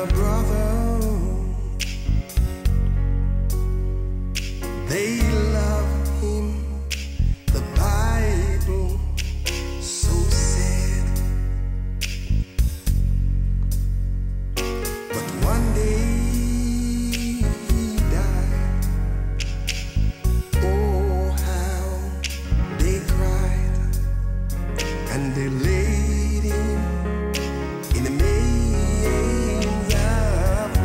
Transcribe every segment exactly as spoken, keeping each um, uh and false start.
a brother. They love him, the Bible so said. But one day he died. Oh, how they cried, and they laid him in the manger of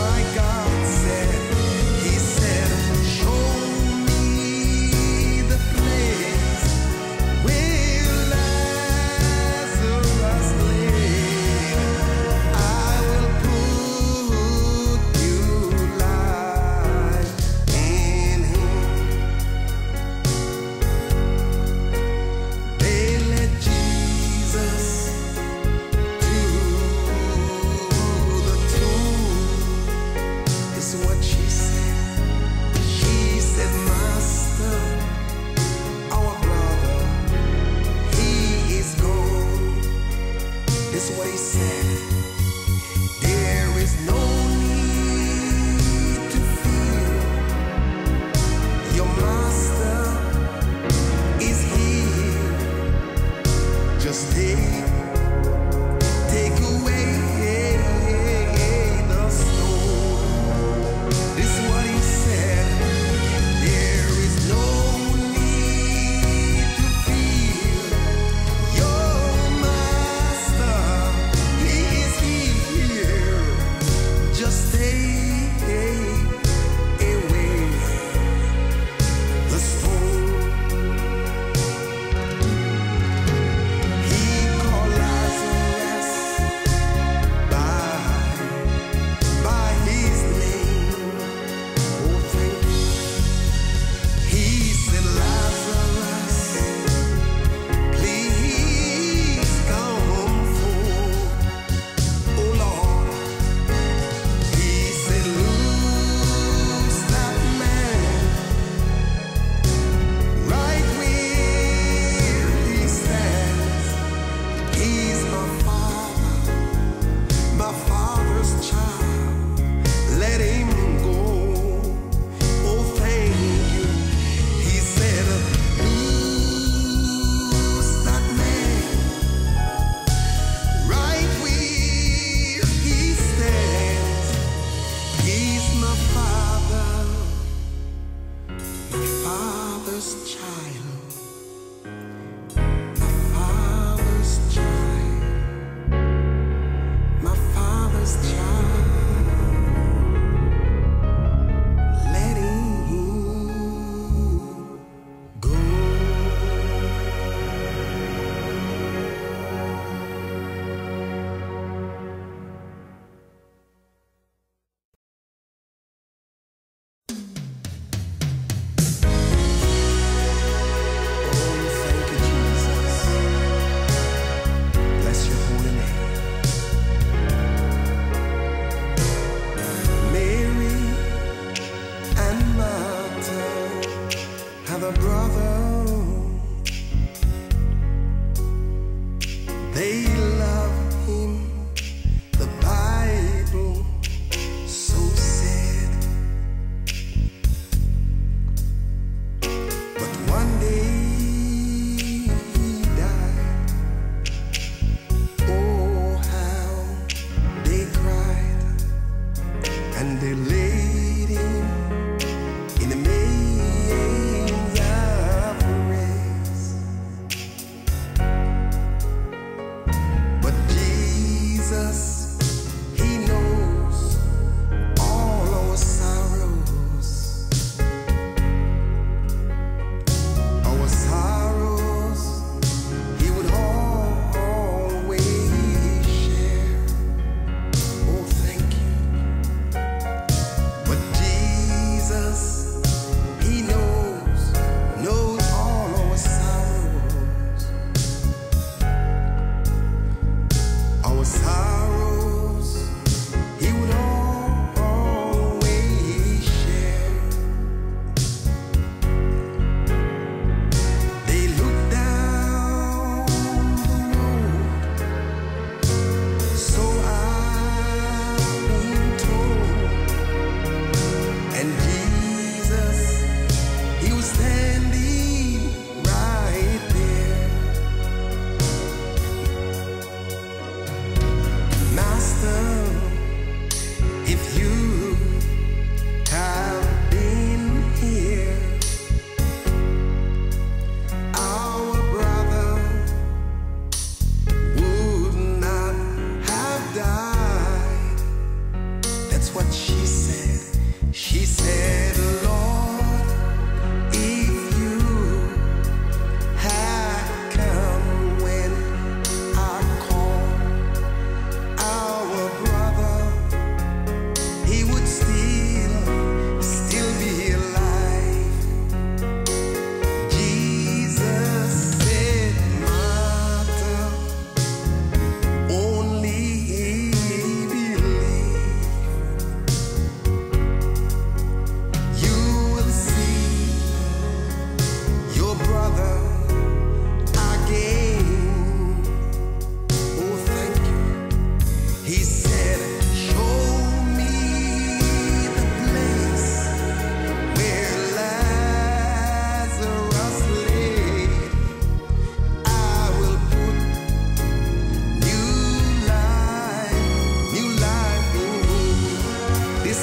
my God said. He said, show me the place where Lazarus lay. I will put new life in him. They led Jesus to the tomb. This is what she said. She said, Master, our brother, he is gone. This is what he said. There is no need to fear. Your master is here. Just take, take away the stone.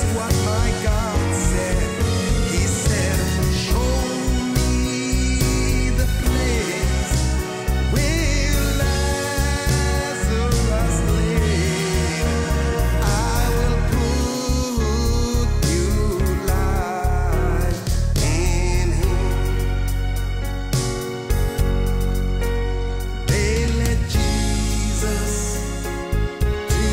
what my God said. He said, show me the place where Lazarus lay. I will put new life in him. They led Jesus to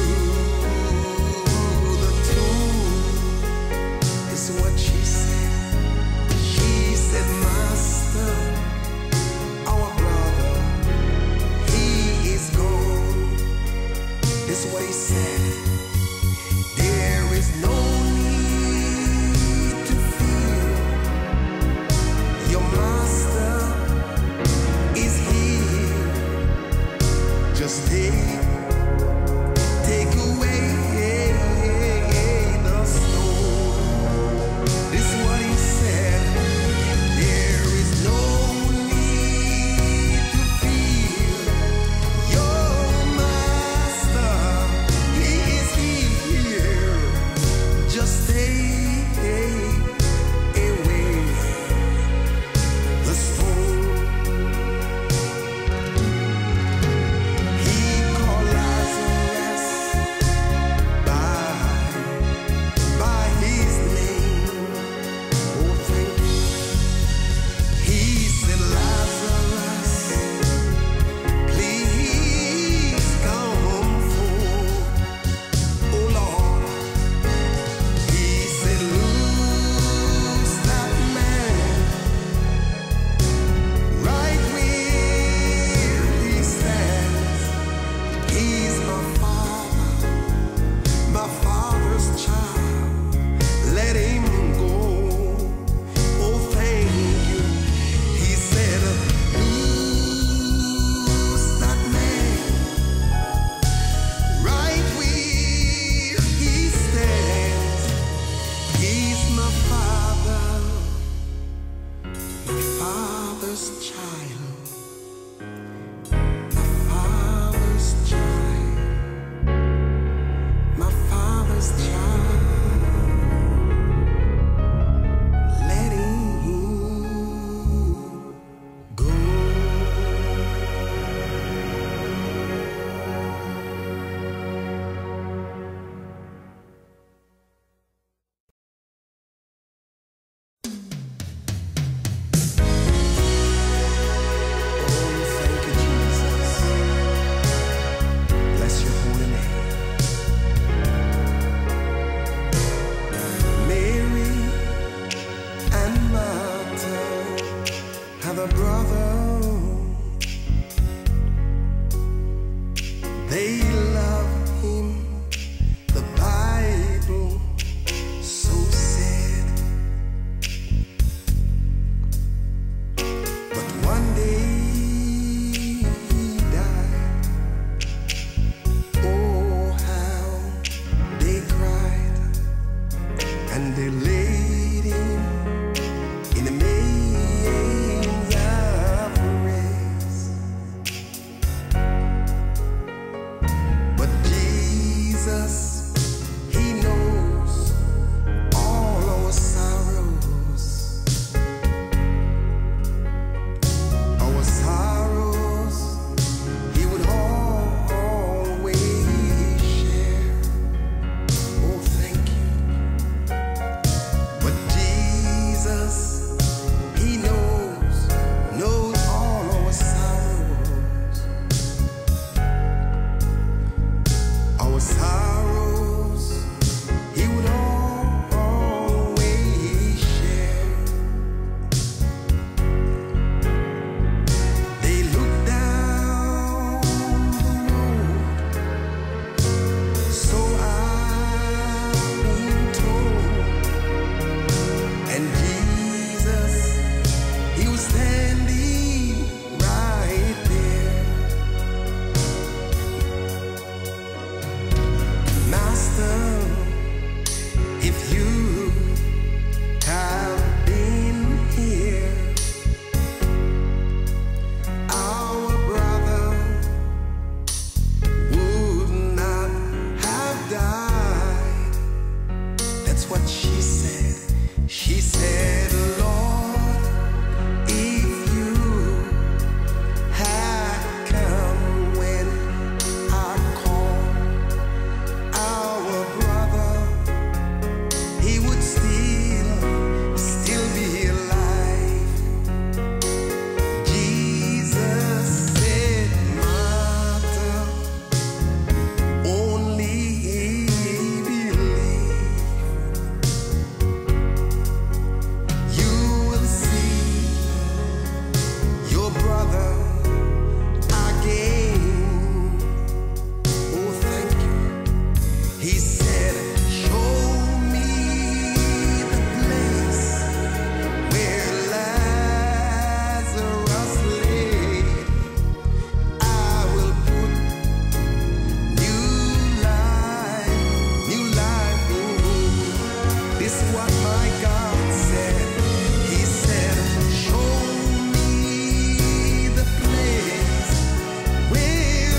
the tomb. This is what she said. She said, Master, our brother, he is gone. This is what he said. There is no need to fear. Your master is here. Just take, take away the stone. This is what he said. There is no need to fear. Your master, he is here. Just take away the stone. He called Lazarus by, by his name. Oh, thank you. He said, Lazarus, please come forth. Oh, Lord. He said, loose that man right where he stands. He's my father, my father's child. Let him go. Oh, thank you. He said, loose that man right where he stands. He's my father, my father's child, my father's child, my father's child. Let him go. Oh, thank you, Jesus. Bless your holy name. Mary and Martha have a brother. They love him. The Bible so said. But one day he died. Oh, how they cried. And they laid him in the manger race. But Jesus, he knows all our sorrows. Our sorrows, he would always share. Oh, thank you. what she said. She said, Lord, if you had come when I called our brother, he would still, still be alive. Jesus said, Martha, only believe. You will see your brother again. Oh, thank you. He said, show me the place where Lazarus lay. I will put new life, new life in him. This is what my God said. He said, show me the place where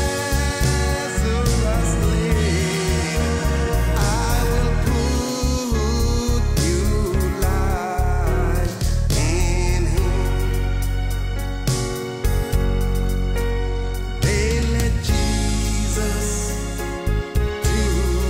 Lazarus lay. I will put new life in him. They led Jesus to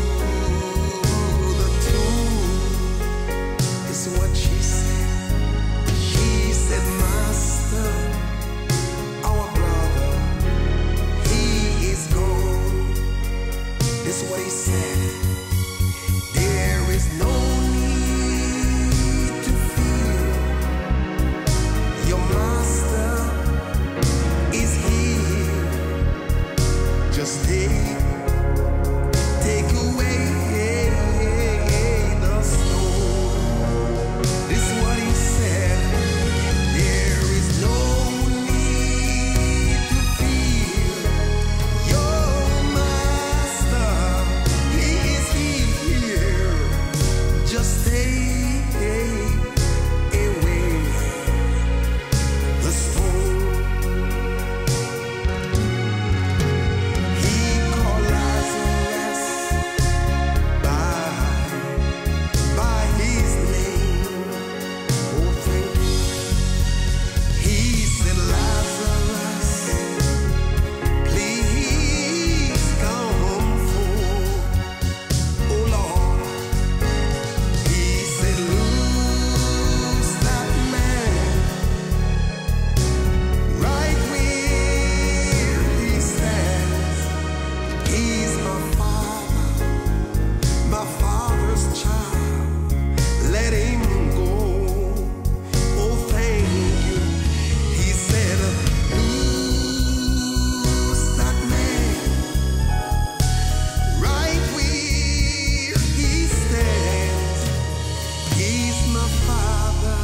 the tomb. This is what she said. She said, Master, our brother, he is gone. This is what he said. There is no need to fear. Your master is here. Just take, take away the stone. This is what he said. There is no need to fear. Your master, he is here. Just take away the stone. He called Lazarus by, by his name. Oh, thank you. He said, Lazarus, please come forth. Oh, Lord. He said, loose that man right where he stands. He's my father, my father's child. Let him go. Oh, thank you. He said, loose that man right where he stands. He's my father,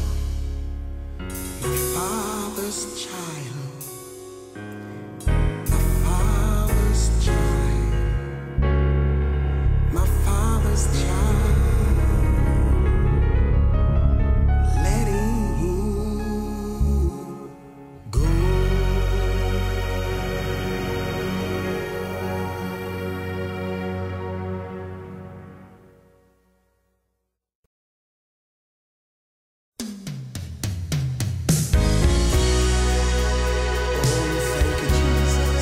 my father's child, my father's child, my father's child. Let him go. Oh, thank you, Jesus.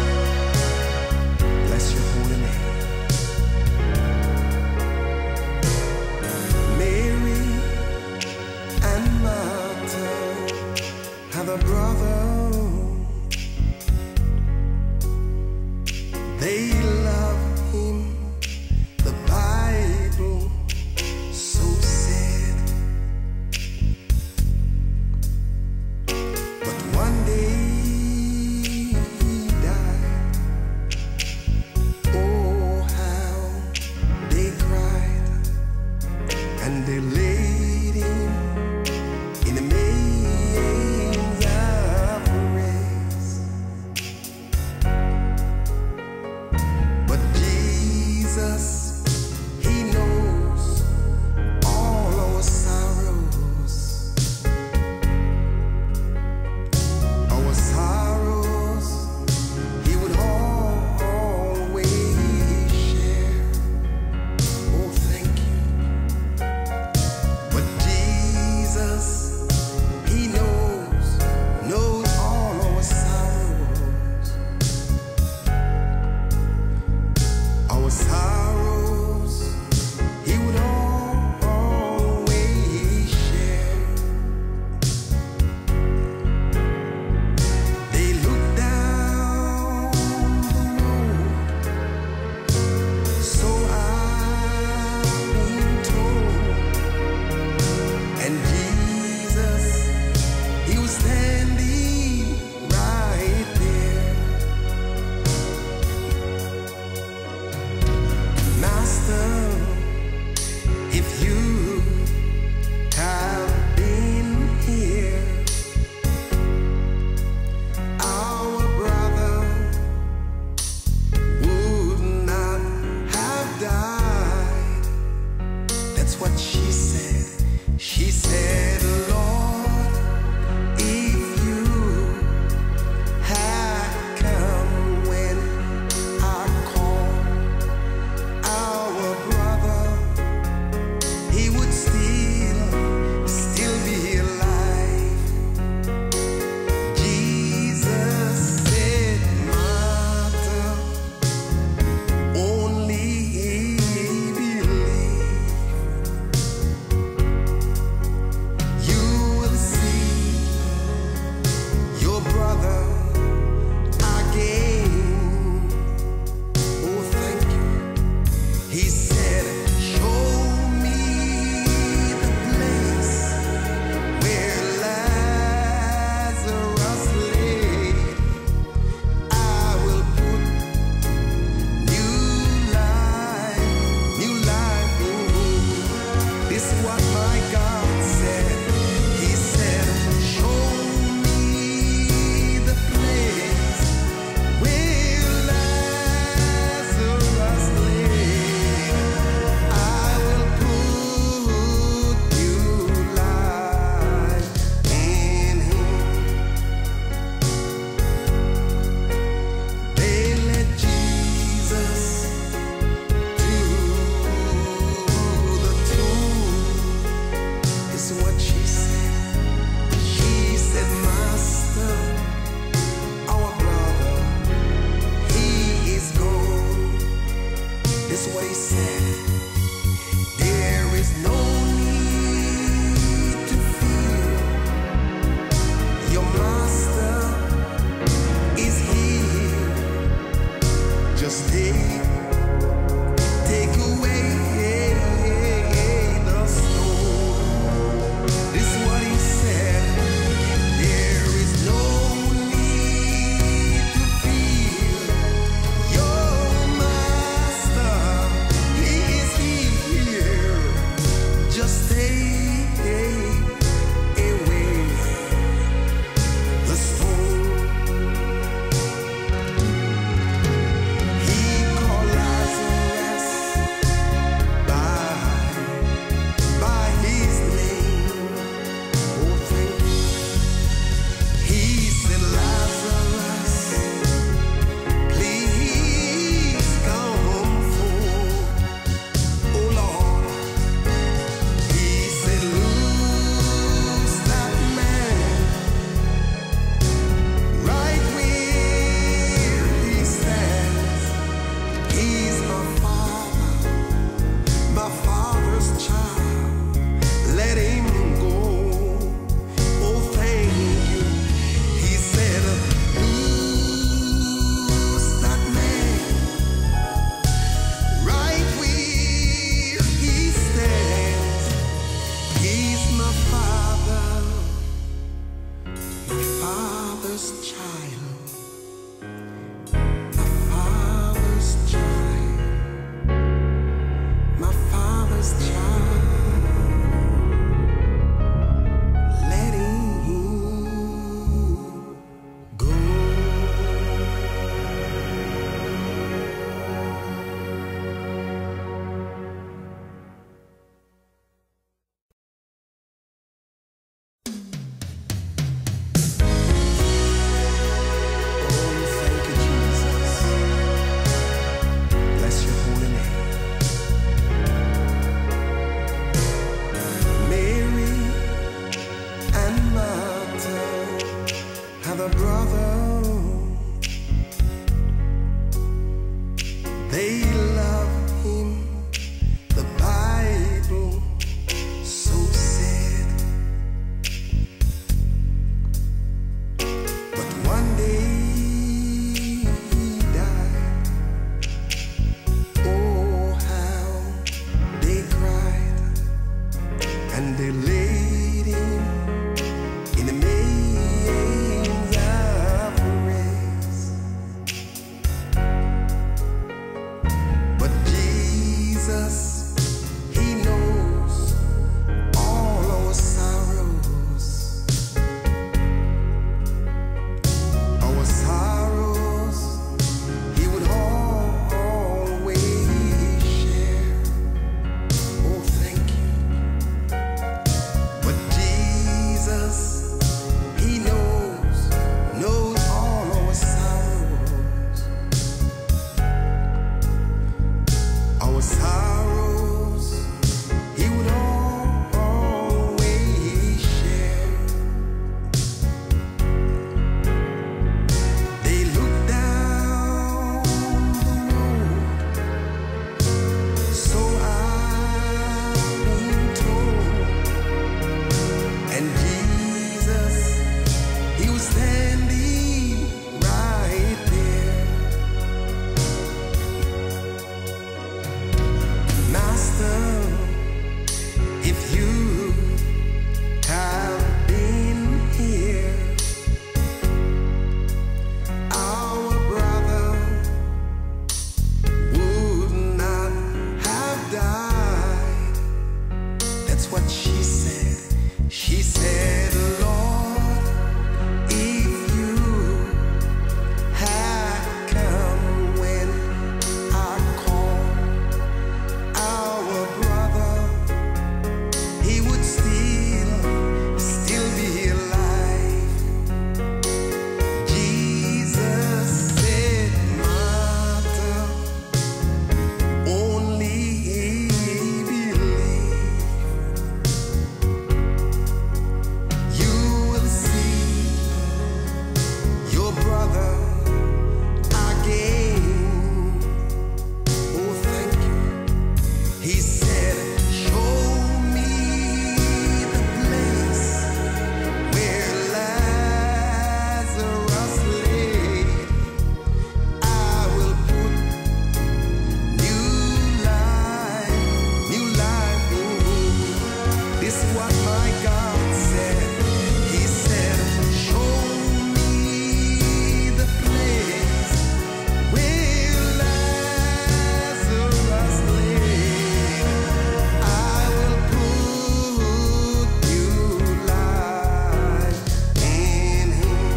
Bless your holy name. Mary and Martha have a brother. They love him. The Bible so said. But one day he died. Oh, how they cried. And they laid him in the manger of grace. But Jesus, he knows all our sorrows. Our sorrows he would always share. Oh, thank you. what she said. She said, Lord, if you had come when I called our brother, he would still, still be alive. Jesus said, Martha, only believe. You will see your brother again. Oh, thank you. He said, show me the place where Lazarus lay. I will put new life, new life in him. This is what my God said. He said, show me the place where Lazarus lay. I will put new life in him. They led Jesus to the tomb. This is what she said. She said, Master, our brother, he is gone. This is what he said. There is no need to fear. Your master is here. Just take, take away the stone. This is what he said. There is no need to fear. Your master, he is here. Just take away the stone. He called Lazarus by, by his name. Oh, thank you. He said, Lazarus, please come forth. Oh, Lord. He said, loose that man right where he stands. He's my father, my father's child. Let him go. Oh, thank you. He said, loose that man right where he stands. He's my father, my father's child, my father's child, my father's child. Let him go. Oh, thank you, Jesus. Bless your holy name. Mary and Martha have a brother. They love him. The Bible so said. But one day he died. Oh, how they cried. And they laid him in a manger of rays. But Jesus, he knows all our sorrows. Our sorrows, he would always share. Oh, thank you. That's what she said. She said, Lord, if you had come when I called our brother, he would still, still be alive. Jesus said, Martha, only believe. You will see your brother again. Oh, thank you. He said, show me the place where Lazarus lay. I will put new life, new life in him. This is what my God said. He said, show me the place where Lazarus lay. I will put new life in him.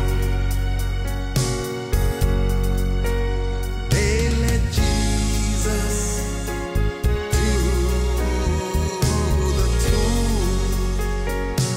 They led Jesus to the tomb.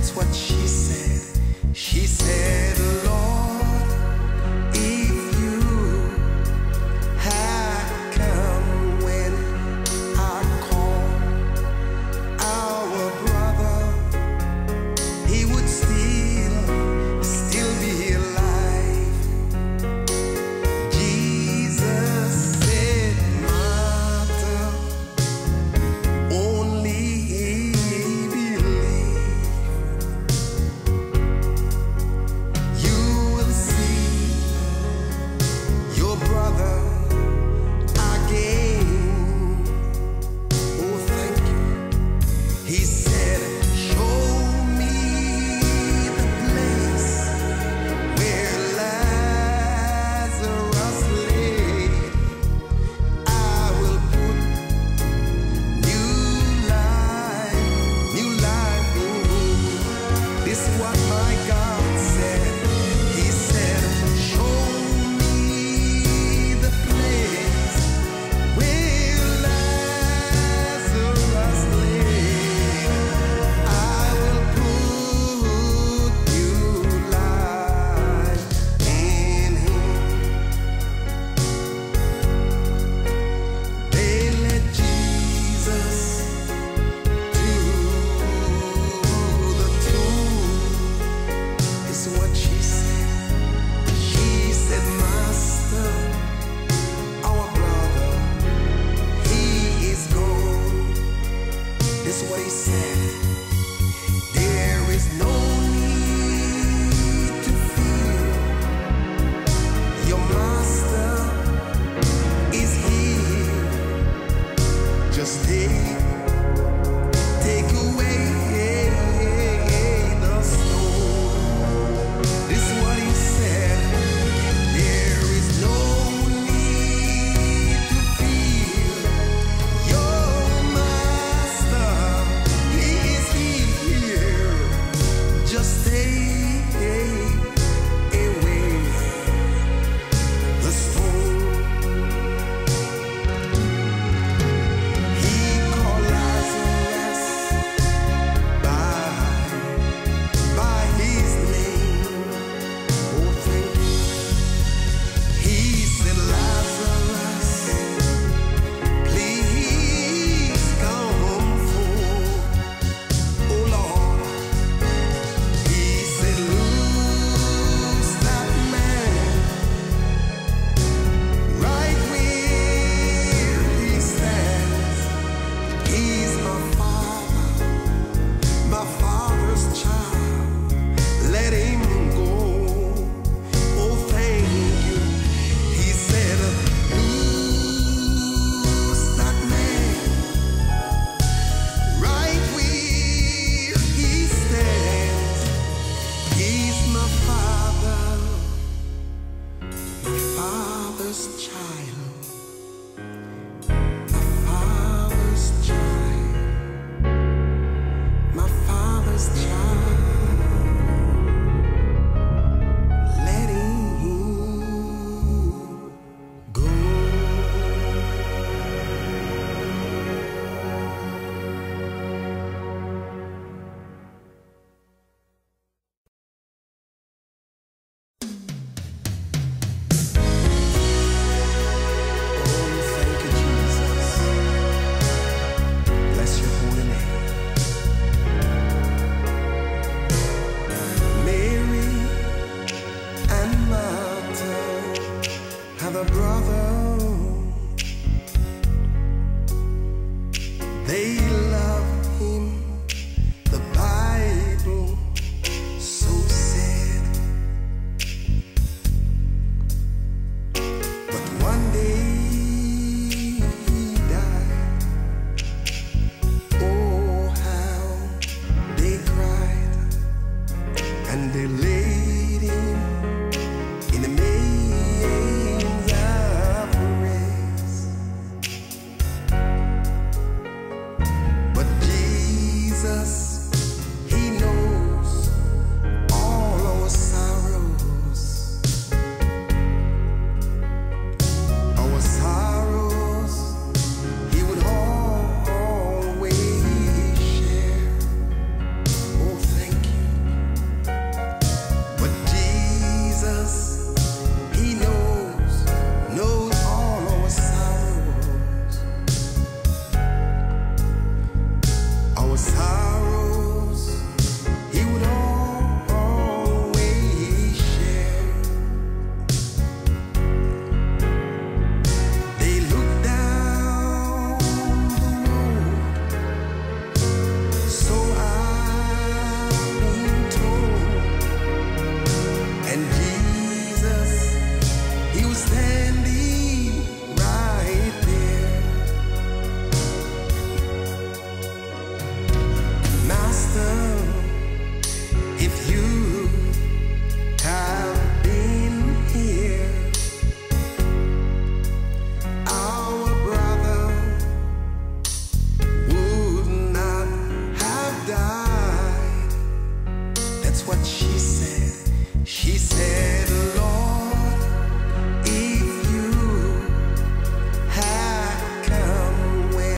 That's what she said. She said.